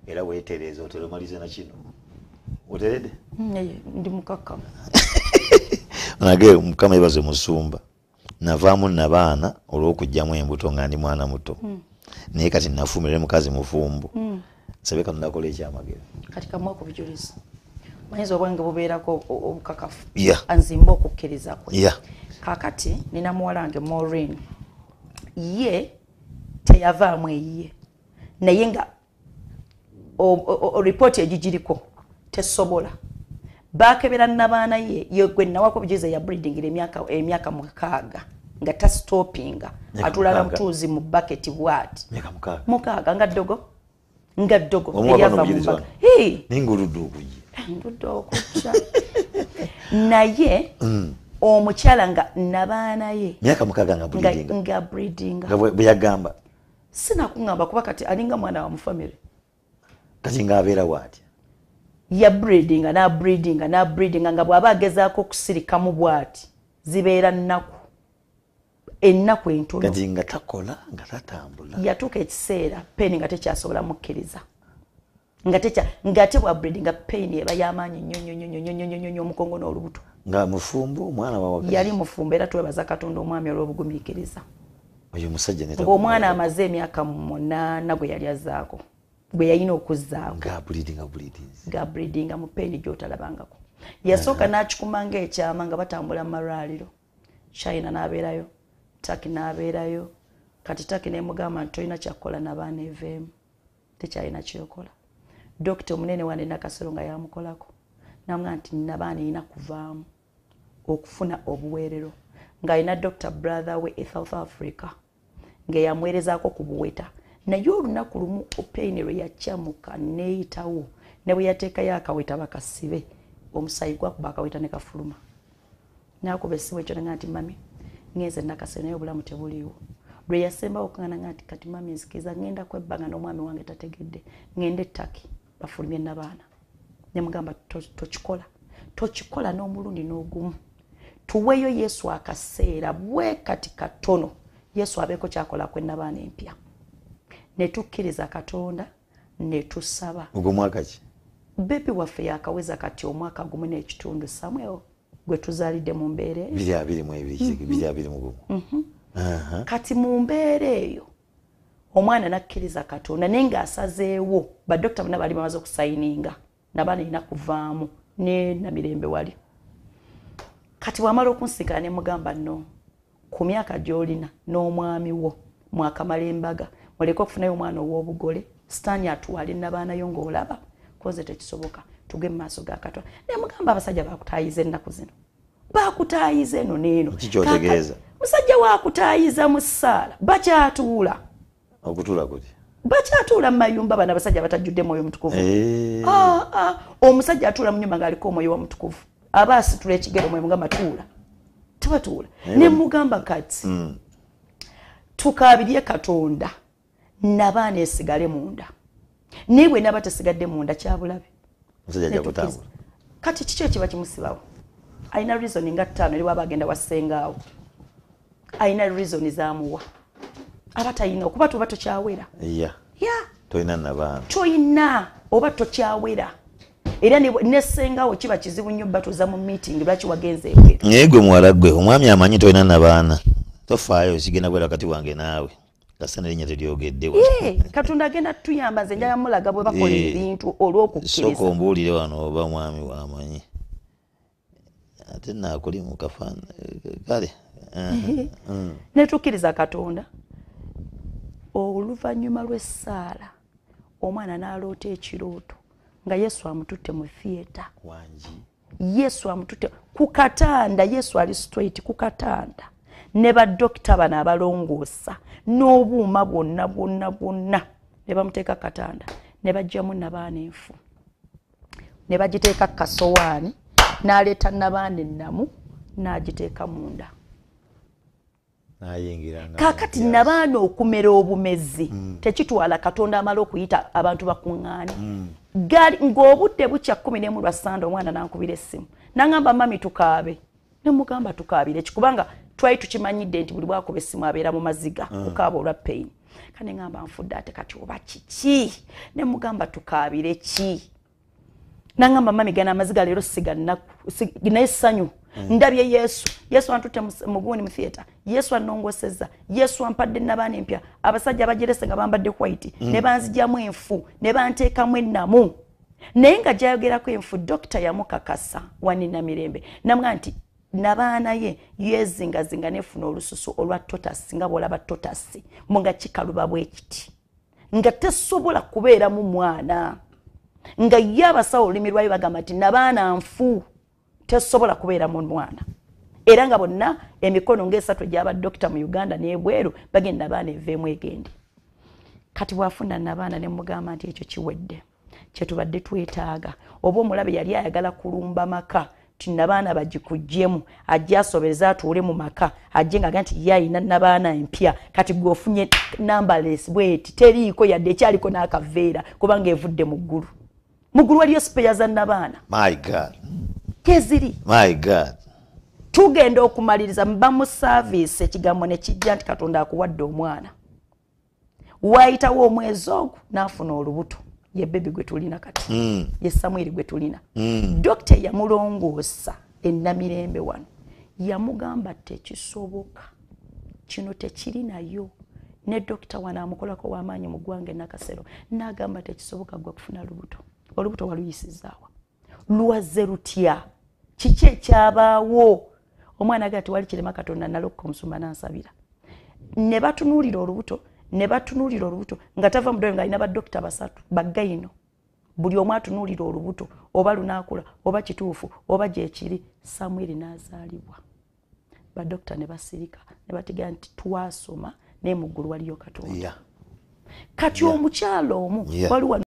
era weetereza otelemalize na kino oterede ndi mukaka nage mukama ibaze musumba navaamu nabaana olw'okujjamu embuto nga ndi mwana muto naye kati nafumire mukazi mufumbu sabeka ndakola ekyamagero kati kamwe okubijuliza manyiza obwange bubeerako obukakafu anzimba okukkiriza kwe kakati nina muwala wange Maureen ye teyavaamu eyiye naye nga ripooti egigiriko tesobola bakebera n'abaana ye gwe nawako bigize ya breeding emyaka 6 nga ta stoppinga atulala mtuzi mu bucket bwati mukaaga nga dogo eyava mu bucket ningurudu okuye ndudo okucha naye omukyala nga n'abaana ye myaka 6 nga breeding buyagamba sina kungamba kuba kati alinga mwana wa mu family kati nga abeera wati ya breeding nga bwaba agezaako okusirika mu bwati zibeera ennaku entono kati nga takola nga tatambula yatuuka ekiseera peni nga tekyasobola mukkiriza nga te bwa breeding peni eba y'amaanyi nnyo omukongo n'olubuto nga mufumbu omwana wawakazi yali mufumbu era twebaza Katonda omwami olw'obugumiikiriza oyo musajja ng'omwana amaze emyaka 8 gwe yali azaako gwe yalina okuzzaako nga breeding mu peni gy'otalabangako yasooka n'akikumanga ekyama nga batambula mu malwaliro China n'abeerayo Turkey n'abeerayo kati Turkey n'emugamba nti tolina kyakukola n'abaana eveemu tekyalina kyokola dokita omunene wane Nakasero nga yamukolako namugamba nti n'abaana erina kuvaamu okufuna obuweerero ng'alina Dr. brother we e South Africa ng'eyamwerezaako ku buweta naye olunaku lumu opeyini lwe yakyamuka neeyitawo ne bwe yateekayo akaweta bakasibe omusayi gwakuba akaweta ne kafuluma nakuba essimu ekyo nga nti mami ngenze Nakasero naye obulamu tebuliiwo lwe yasembawo okugana nga nti kati mami nzikiriza ngenda kwebbanga n'omwami wange tategedde ngende ettaki bafulumye n'abaana ne mugamba tokikola n'omulundi n'ogumu tuweeyo Yesu akaseera bwe kati katono Yesu abeeko kyakola kwe n'abaana empya ne tukkiriza Katonda ne tusaba ogwo mwaka ki bebi waffe yakaweza kati omwaka gumu n'ekitundu Samuel gwe tuzaalidde mu mbeera eyo kati mu mbeera eyo omwana nakkiriza Katonda naye ng'asazeewo badokita bonna bali bamaze okusayininga n'abaana erina kuvaamu ne Namirembe wali kati bw'amala okunsikana ne mugamba no ku myaka gy'olina n'omwami wo mwakamala embaga muleke okufunayo omwana ow'obugole sitaani atuwale n'abaanayo ng'olaba koze tekisoboka tuge mu maaso ga Katonda ne mugamba abasajja bakutaayiza ennaku zino bakutaayiza eno n'eno kikyotegeeza musajja wakutaayiza mu ssaala bakyatuula okutuula kuti bakyatuula mu mayumba bano abasajja batajjudde mwoyo mutukuvu omusajja atuula mu nyumba ng'aliko omwoyo wa mutukuvu aba asitula ekigero mwe mugamba tuula tebatuula ne mugamba kati tukaabirye Katonda n'abaana esigale munda naye bwe n'aba tesigadde munda kyabulabe kati kiki ekiba kimusibawo alina reason nga 5 eri waba agenda wassengaawo alina reason zaamuwa aba talina okuba tuba tokyawera tolina n'abaana toyina oba tokyawera era nesengaawo kiba kizibu nnyo batuuza mu meeting lwaki wagenze ebweru naye gwe muwala gwe omwami amanyi tolina n'abaana tofaayo kigenda kwera kati wange naawe kasana erinnya teryogedde Katonda agenda tuyamba nze njagala mulaga bwe bakola ebintu olw'okukkiriza sooka ombuulire wano oba mwami wamanyi ate naakuli mu kafaana kale ne tukkiriza Katonda oluvannyuma lw'essaala omwana n'aloota ekirooto nga Yesu amututte mu theatre Yesu amututte ku katanda Yesu ali straight ku katanda ne badokita bano abalongoosa n'obuuma bwonna ne bamuteeka katanda ne bajjamu n'abaana enfu ne bagiteeka kasowaani n'aleeta n'abaana ennamu n'agiteeka munda kakati n'abaana okumera obumezi tekitwala Katonda amala okuyita abantu bakuŋŋaane ng'obudde bukya 11 lwa Sande omwana n'ankubira essimu n'angamba mami tukaabe ne mugamba tukaabire kikubanga twali tukimanyidde nti buli bwakuba essimu abeera mu maziga okukaaba olwa pain kane ngamba nfudde ate kati oba kiki ne mugamba tukaabire ki nangamba mami gana amaziga leero naye ssanyu ndabye Yesu antutte muguni mu theater Yesu annongosezza Yesu ampadde n'abaana empya abasajja abajerese nga bambadde white ne banzijamu enfu ne banteekamu ennamu naye nga gyayogerako enfu dokita yamukakasa wanina mirembe namugamba nti n'abaana ye yezingazinga nefuna olususu olwa totasi nga bw'olaba totasi nga kikaluba bwe kiti nga tesobola kubeera mu mwana nga ye abasawo olulimi lwayo bagamba nti n'abaana nfu tesobola kubeera mu mwana era nga bonna emikono ng'esatu egy'aba dokita mu Uganda n'ebweru bagenda abaana eveemu egende kati bw'afuna n'abaana ne mugamba nti ekyo kiwedde kyetubadde twetaaga oba omulabe yali ayagala kulumba maka tinnabaana bagikugyemu ajja asobereza atuule mu maka ajje nga nti yayina n'abaana empya kati gwofunye numberless bweti teriiko yadde ekyaliko n'akaveera kubanga evudde mu ggulu waliyo sipeya za n'abaana my god keziri my god tugenda okumaliriza mba mu service ekigambo ne kijja nti Katonda akuwadde omwana waayitawo omwezi ogwo n'afuna olubuto ye bebe gwe tulina kati ye Samuel gwe tulina dokita yamulongoosa ennamirembe wano yamugamba tekisoboka kino tekiri nayo ne dokita wano amukolako w'amaanyi mu ggwanga Nakasero n'agamba tekisoboka gwe kufuna olubuto waluyisizaawa luwaze lutya kiki ekyabaawo omwana agati wali kirema Katonda nalokka omusumba n'ansabira ne batunuulira olubuto nga tava mudoyo nga alina badokita basatu baggayino buli omu atunuulira olubuto oba lunaakula oba kituufu oba gyekiri Samuel n'azaalibwa badokita ne basirika ne batiga nti twasoma naye mu ggulu waliyo Katonda kati omukyalo omu waliwo